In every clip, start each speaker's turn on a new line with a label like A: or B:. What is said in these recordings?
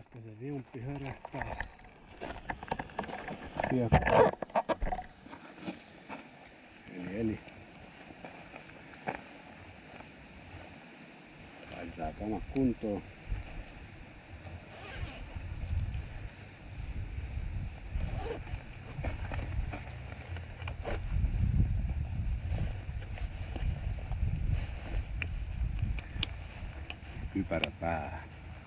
A: Tästä se riumppi hörähtää. Hiekkaa. Eli. Laitetaan kamat kuntoon. Kypärä päähän.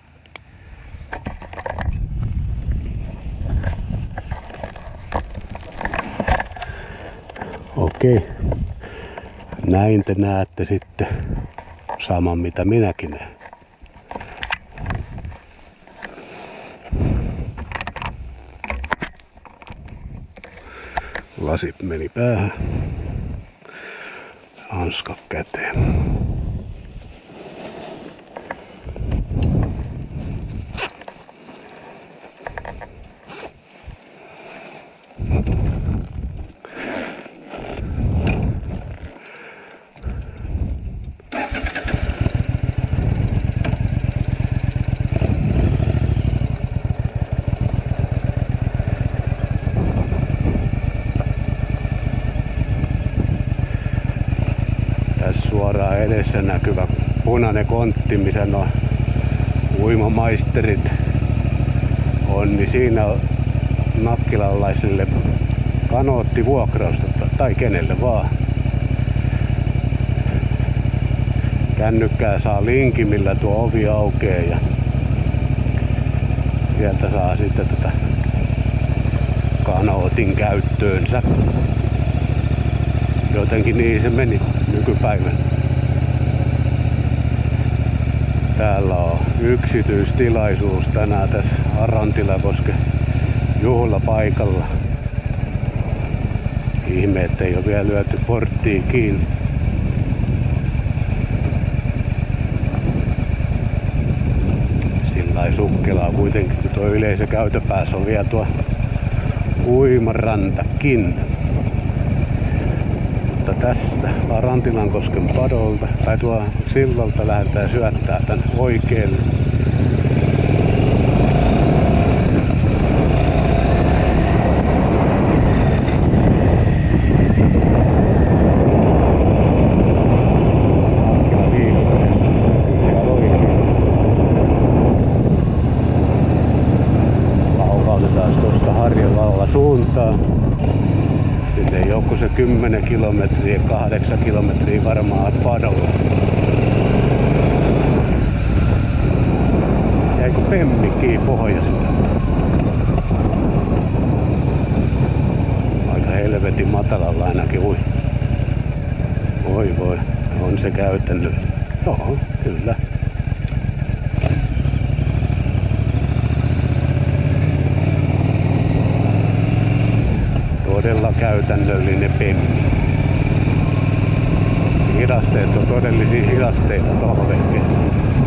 A: Okei. Näin te näette sitten saman mitä minäkin näen. Lasit meni päähän. Hanska käteen. Suoraan edessä näkyvä punainen kontti, missä nuo uimamaisterit on, niin siinä on nakkilalaisille kanoottivuokrausta tai kenelle vaan. Kännykkää saa linkin, millä tuo ovi aukeaa ja sieltä saa sitten tätä kanootin käyttöönsä. Jotenkin niin se meni nykypäivänä. Täällä on yksityistilaisuus tänään tässä Arantilakosken juhlapaikalla. Ihme, ettei ole vielä lyöty porttiin kiinni. Sillai sukkelaa kuitenkin, kun tuo yleisökäytöpäässä on vielä tuo uimarantakin. Tästä Arantilankosken padolta tai tuo sillalta lähdetään syöttää tän oikealle. Paukautetaan tuosta Harjavalla suuntaan. Sinne joku se 10 kilometriä, 8 kilometriä varmaan padolla. Jäikö pemmi kiinni pohjasta? Aika helvetin matalalla ainakin ui. Voi, on se käytännöllä. Joo, kyllä. Todella käytännöllinen pemmi. Hidasteet on todellisia hidasteita tohon vehkeen.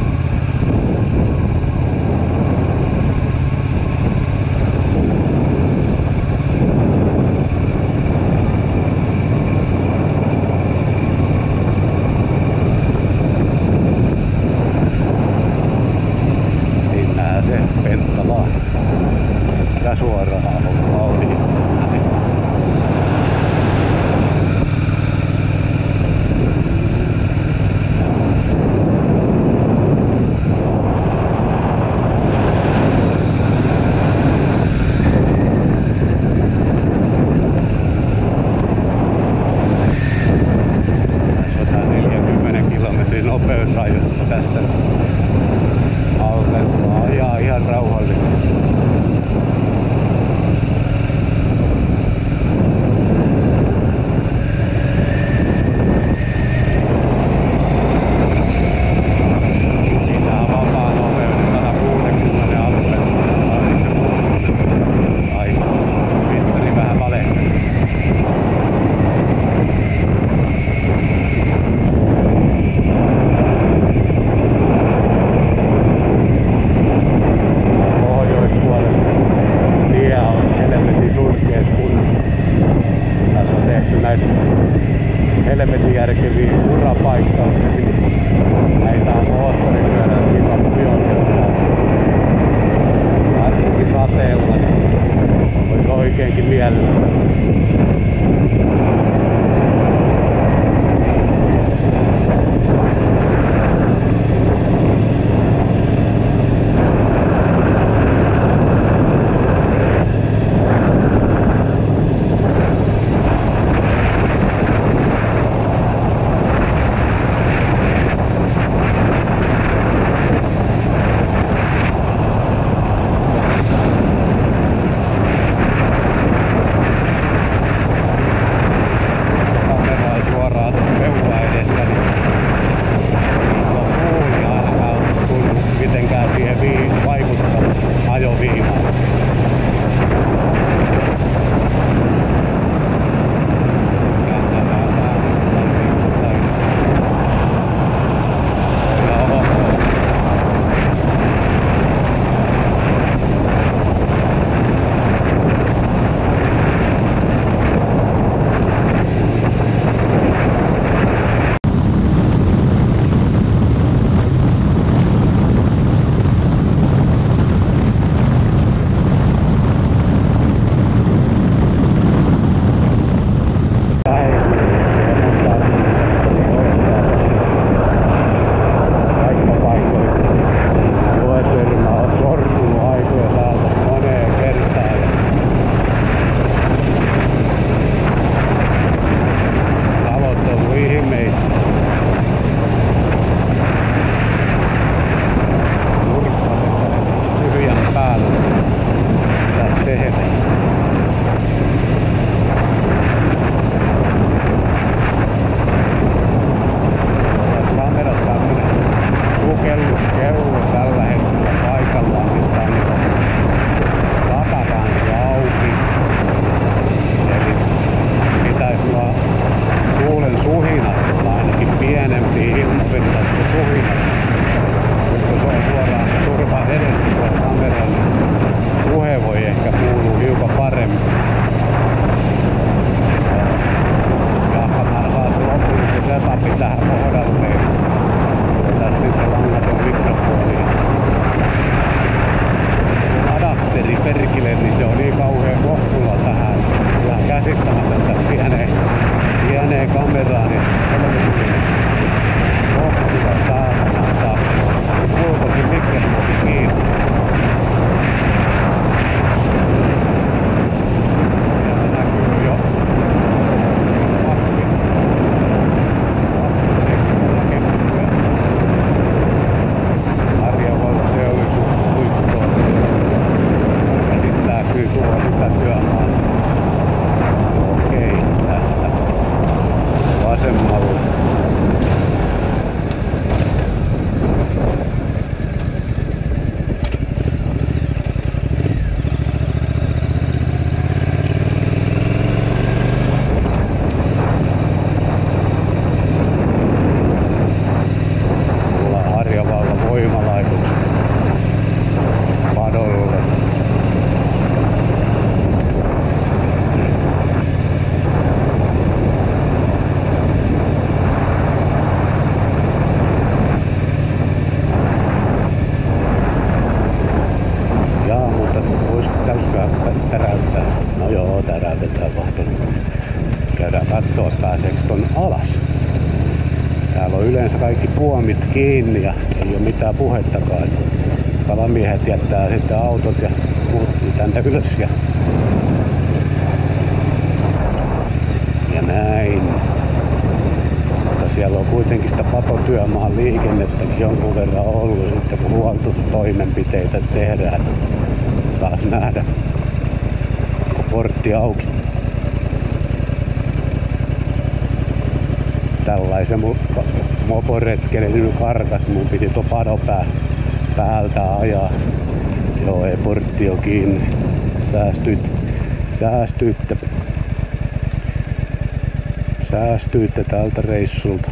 A: Siinähän se pentta vaan. Ja suoraan on vauhdin. Nopeusrajoitus tässä aukelmaa ajaa ihan rauhallinen. Täysikö täräyttää? No joo, täräytetään vaan. Käydään kattoo, että pääseekö ton alas. Täällä on yleensä kaikki puomit kiinni ja ei oo mitään puhettakaan. Kalamiehet jättää sitten autot ja muut tänne ylös ja näin. Mutta siellä on kuitenkin sitä patotyömaan liikennettäkin jonkun verran ollut sitten kun huoltotoimenpiteitä tehdään. Saas nähdä, kun portti auki. Tällaisen moporetken nyt karkas, mun piti tuon padopää päältä ajaa. Joo, ei portti on kiinni. Säästyitte tältä reissulta.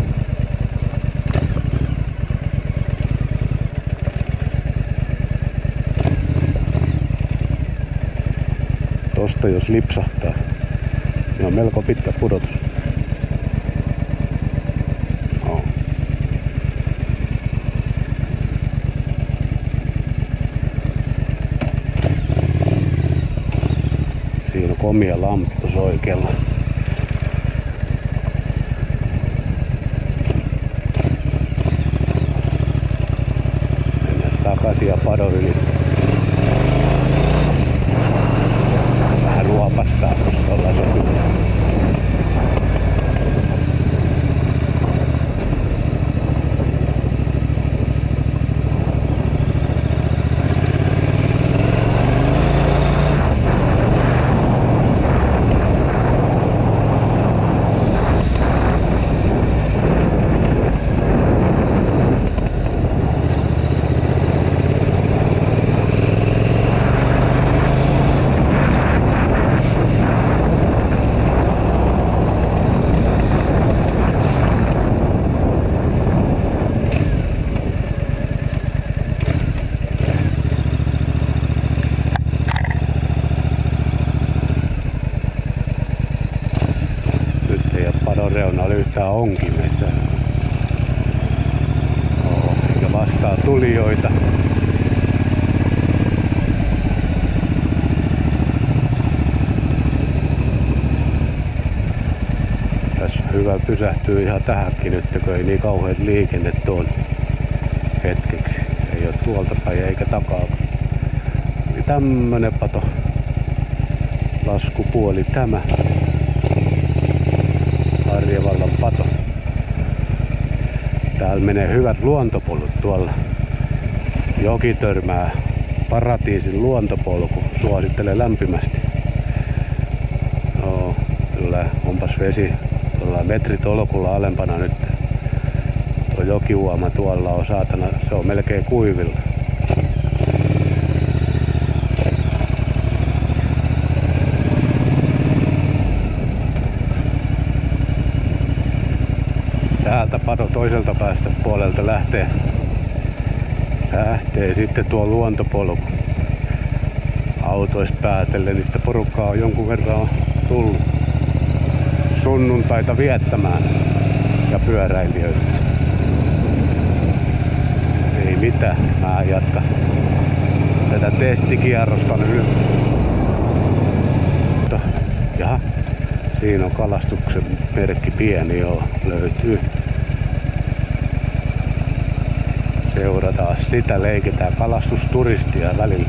A: Tosta jos lipsahtaa, niin on melko pitkä pudotus. Siinä on komia lamppu tuossa oikealla. Mennään takaisin ja padon yli. Vähän luopastaa, koska ollaan sopimassa. Reunalla yhtään onkineita. Eikä vastaa tulijoita. Tässä on hyvä pysähtyä ihan tähänkin nyt, kun ei niin kauheat liikennettä on hetkeksi. Ei oo tuolta päin eikä takaa. Eli tämmönen pato laskupuoli tämä. Harjavallan pato. Täällä menee hyvät luontopolut tuolla. Jokitörmää Paratiisin luontopolku. Suosittelen lämpimästi. No, kyllä onpas vesi tuolla metritolkulla alempana nyt. Tuo jokiuoma tuolla on saatana, se on melkein kuivilla. Täältä padon toiselta päästä puolelta lähtee sitten tuo luontopolku. Autoista päätellen, niin sitä porukkaa on jonkun verran tullut sunnuntaita viettämään ja pyöräilijöitä. Ei mitään, mä jatkan tätä testikierrosta nyt. Jaha, siinä on kalastuksen merkki pieni jo löytyy. Seurataan sitä, leikitään kalastusturistia välillä.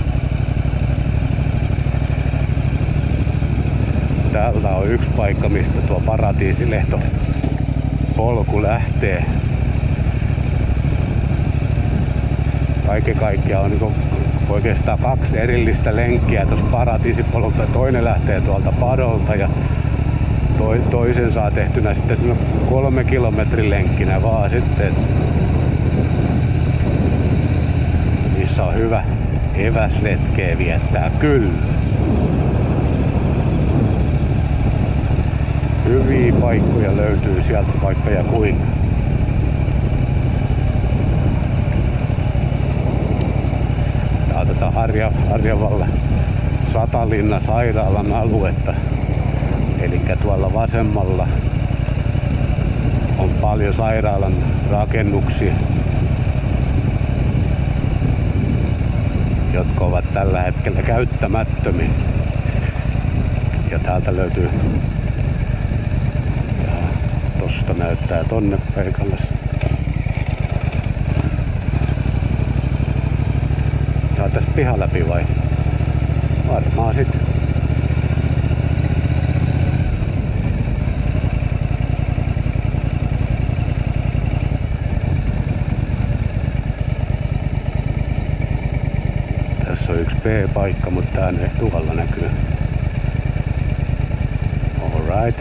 A: Täällä on yksi paikka, mistä tuo Paratiisilehto polku lähtee. Kaiken kaikkiaan on niin oikeastaan kaksi erillistä lenkkiä tuossa Paratiisipolulta. Toinen lähtee tuolta padolta ja toisen saa tehtynä sitten 3 kilometrin lenkkinä vaan sitten. Missä on hyvä eväsretkeä viettää, kyllä. Hyviä paikkoja löytyy sieltä vaikka ja kuinka. Tää on tätä Harjavallan Satalinna sairaalan aluetta. Eli tuolla vasemmalla on paljon sairaalan rakennuksia. jotka ovat tällä hetkellä käyttämättömiä. Ja täältä löytyy, ja tosta näyttää tonne paikalle. Tää on tässä piha läpi vai? Varmaan sit. Tässä on yksi B-paikka, mutta tää tuolla näkyy. Alright.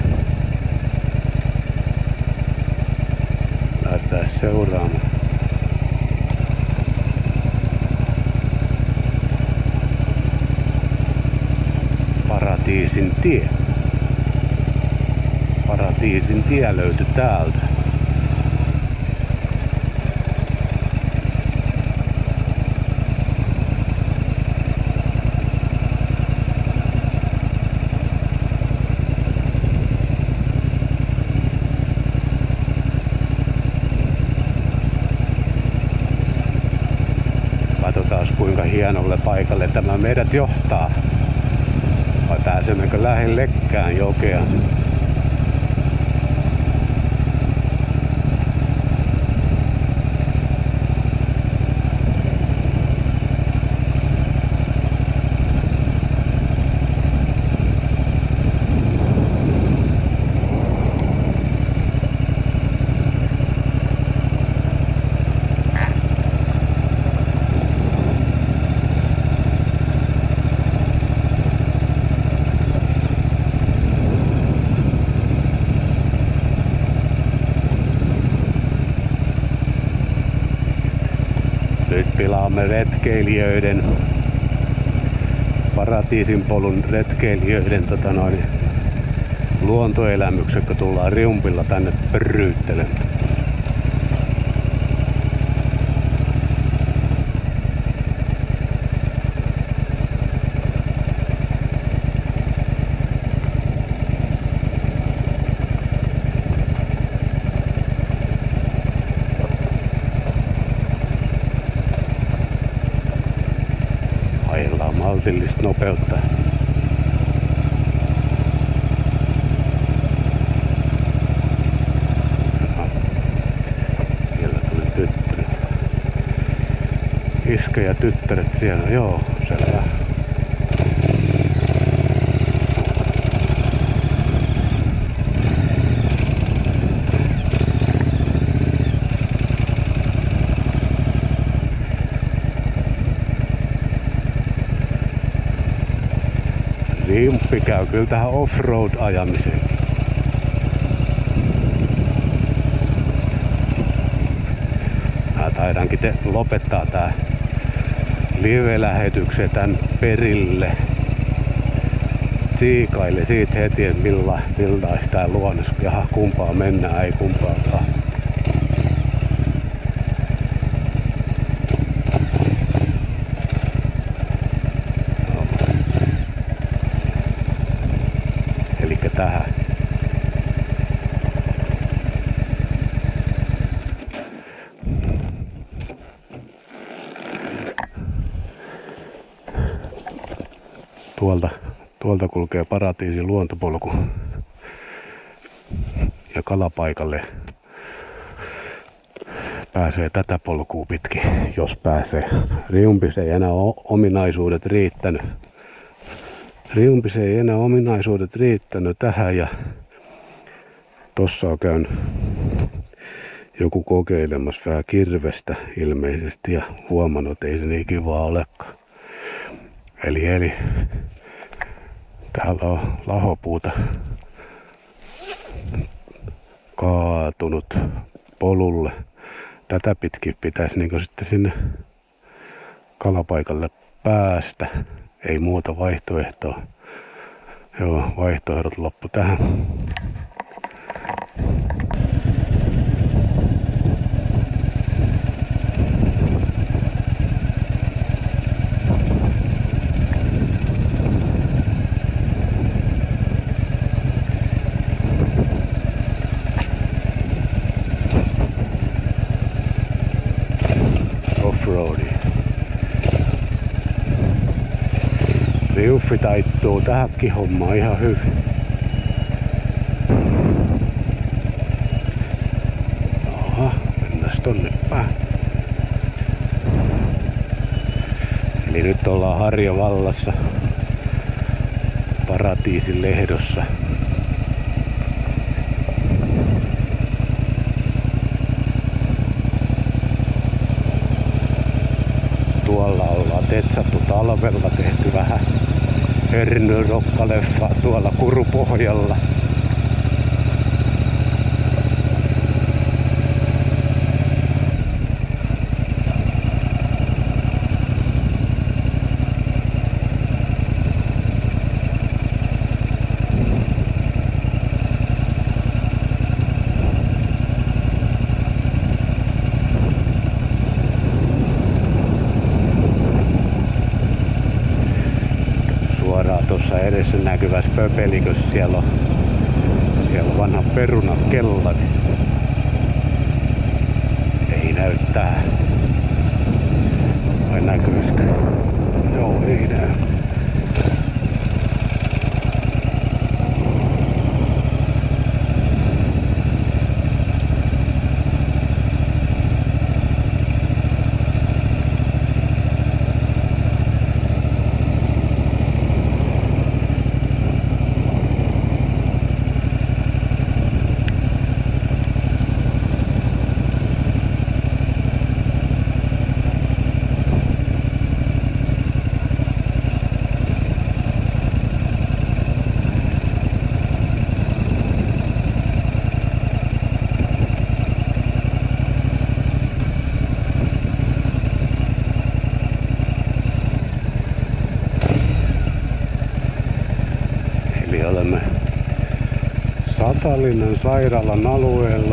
A: Lähdetään seuraamaan. Paratiisin tie. Paratiisin tie löytyi täältä. Katsotaan kuinka hienolle paikalle tämä meidät johtaa. Vai pääsemmekö lähellekään jokea? Nyt pilaamme retkeilijöiden, Paratiisin polun retkeilijöiden luontoelämykset, kun tullaan riumpilla tänne pörryyttelemään. Ajellaan maltillista nopeutta. Siellä tuli tyttäret. Iskä ja tyttäret siellä, joo, selvä. Riumppi käy kyllä tähän offroad-ajamiseen. Mä taidankin lopettaa tää live-lähetyksen tän perille. Tsiikaille siitä heti, että millais tää luonnos. Jaha, kumpaa mennään, ei kumpaakaan. Tähän. Tuolta kulkee Paratiisin luontopolku ja kalapaikalle pääsee tätä polkua pitkin, jos pääsee. Riumpis ei enää ole ominaisuudet riittänyt. Riumpis ei enää ominaisuudet riittänyt tähän ja tossa on käynyt joku kokeilemassa vähän kirvestä ilmeisesti ja huomannut, että ei se niin kivaa olekaan. Eli täällä on lahopuuta kaatunut polulle. Tätä pitkin pitäisi niin sitten sinne kalapaikalle päästä. Ei muuta vaihtoehtoa. Joo, vaihtoehdot loppu tähän. Offroadi. se Juffi taittuu tähänkin hommaan ihan hyvin. Aha, mennäs tonne päin. Eli nyt ollaan Harjavallassa Paratiisin lehdossa. Tuolla ollaan tetsattu talvella, tehty vähän hernyrokkaleffaa tuolla Kurupohjalla. Tuossa edessä näkyvässä pöpelikössä siellä on vanha perunakellari. Ei näyttää. Vai näkyisikö? Joo, ei näy. Eli olemme Satalinnan sairaalan alueella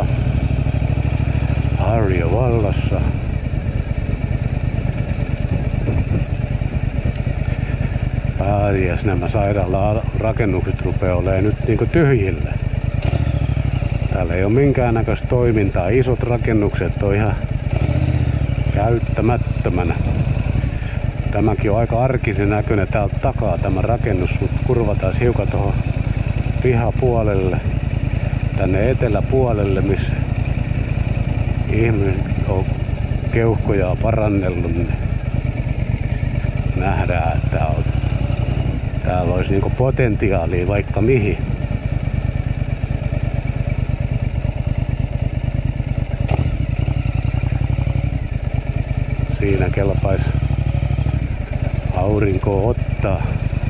A: Harjavallassa. Pääasiassa nämä sairaalan rakennukset rupeaa olemaan nyt niinku tyhjillä. Täällä ei ole minkäännäköistä toimintaa. Isot rakennukset on ihan käyttämättömänä. Tämäkin on aika arkisen näköinen täältä takaa tämä rakennus, mutta kurvataan hiukan tuohon pihapuolelle, tänne eteläpuolelle, missä ihminen on keuhkojaa parannellut, niin nähdään, että täällä olisi niinku potentiaalia vaikka mihin. Siinä kelpaisi aurinkoa ottaa.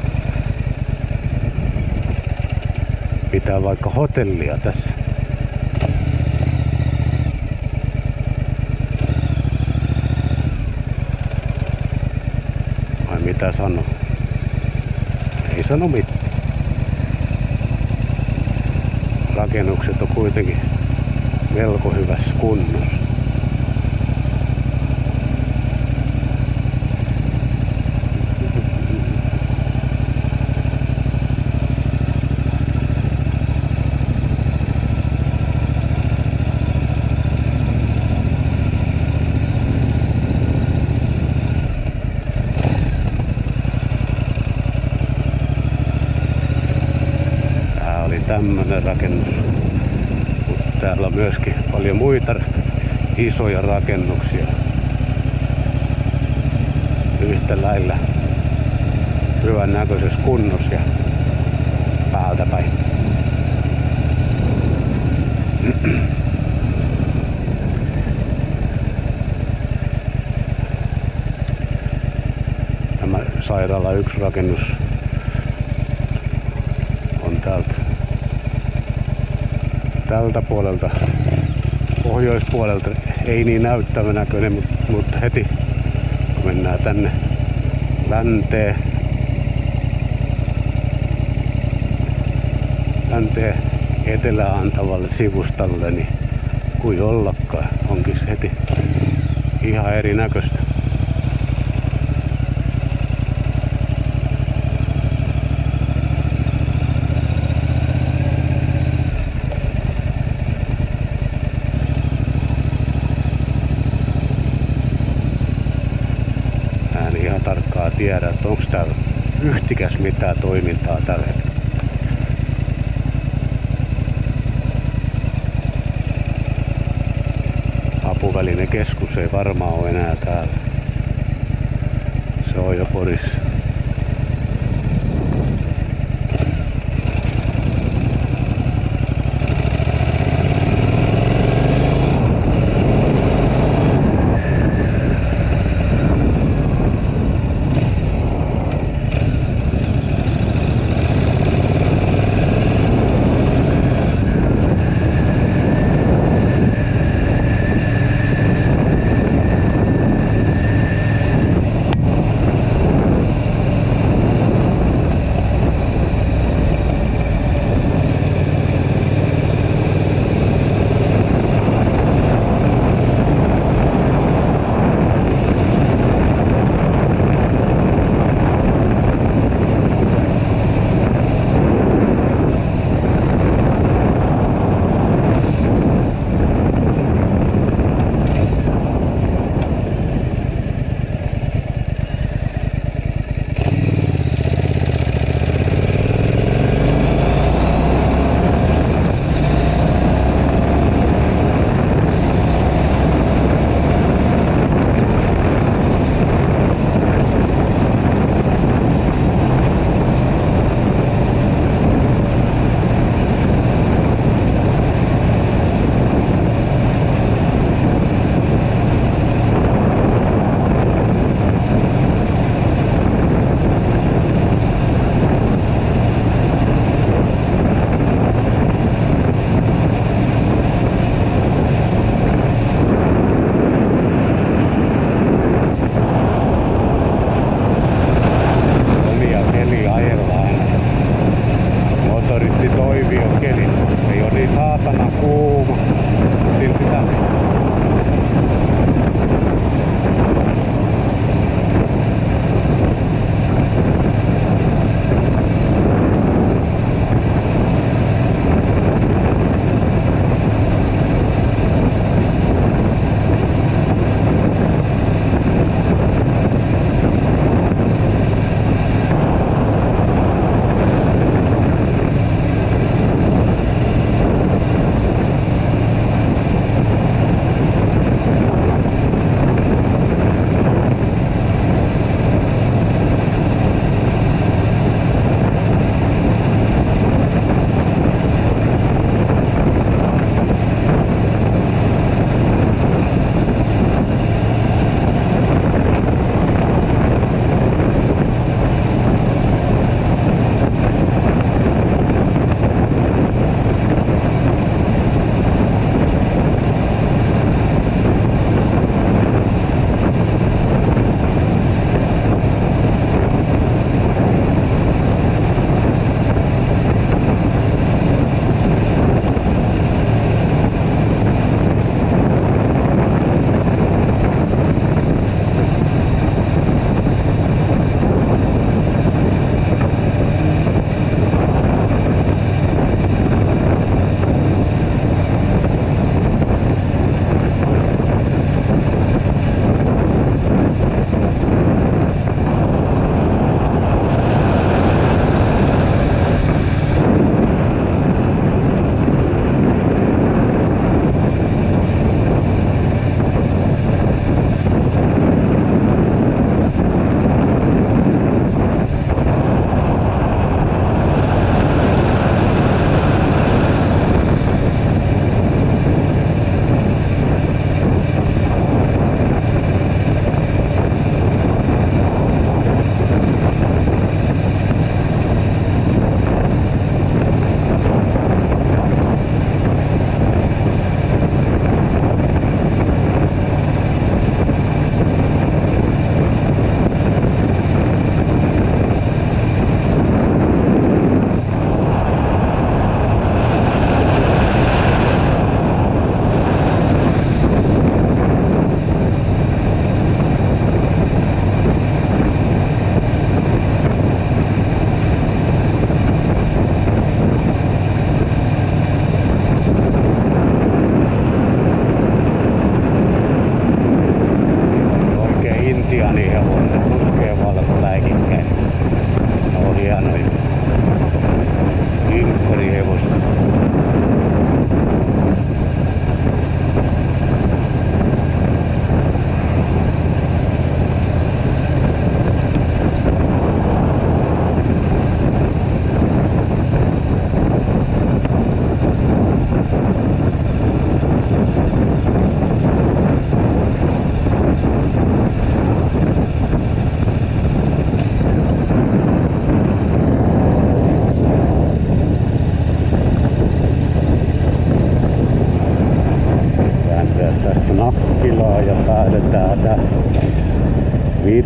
A: Pitää vaikka hotellia tässä. Vai mitä sano? Ei sano mitään. Rakennukset on kuitenkin melko hyvässä kunnossa. Tämmönen rakennus. Mutta täällä on myöskin paljon muita isoja rakennuksia. Yhtä lailla hyvän näköisessä kunnossa ja päältä päin. Tämä sairaala 1 rakennus on tältä puolelta, pohjoispuolelta, ei niin näyttävä näköinen, mutta heti kun mennään tänne länteen etelään antavalle sivustalle, niin kuin ollakaan, onkin se heti ihan erinäköistä. Tarkkaan tiedä, että onko täällä yhtikäs mitään toimintaa tällä hetkellä. Apuvälinekeskus ei varmaan ole enää täällä. Se on jo Porissa.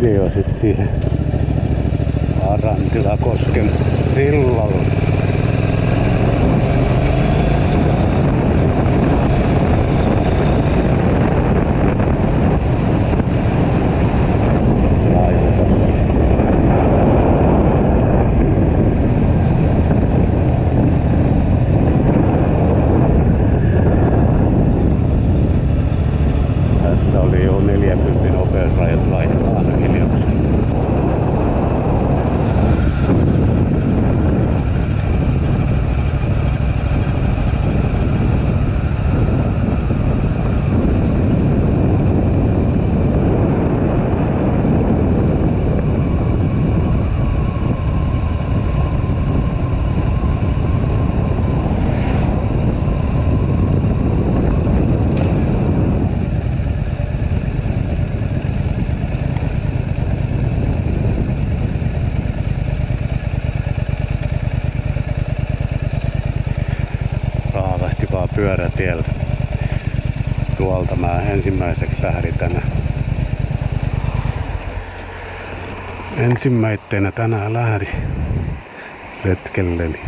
A: video sit siihen Arantilakosken sillalle. Tässä oli jo 40 nopeusrajat laitetaan hiljaksi. Raavasti vaan pyörätieltä. Tuolta mä ensimmäiseksi lähdin tänään. Ensimmäisenä tänään lähdin retkelleni.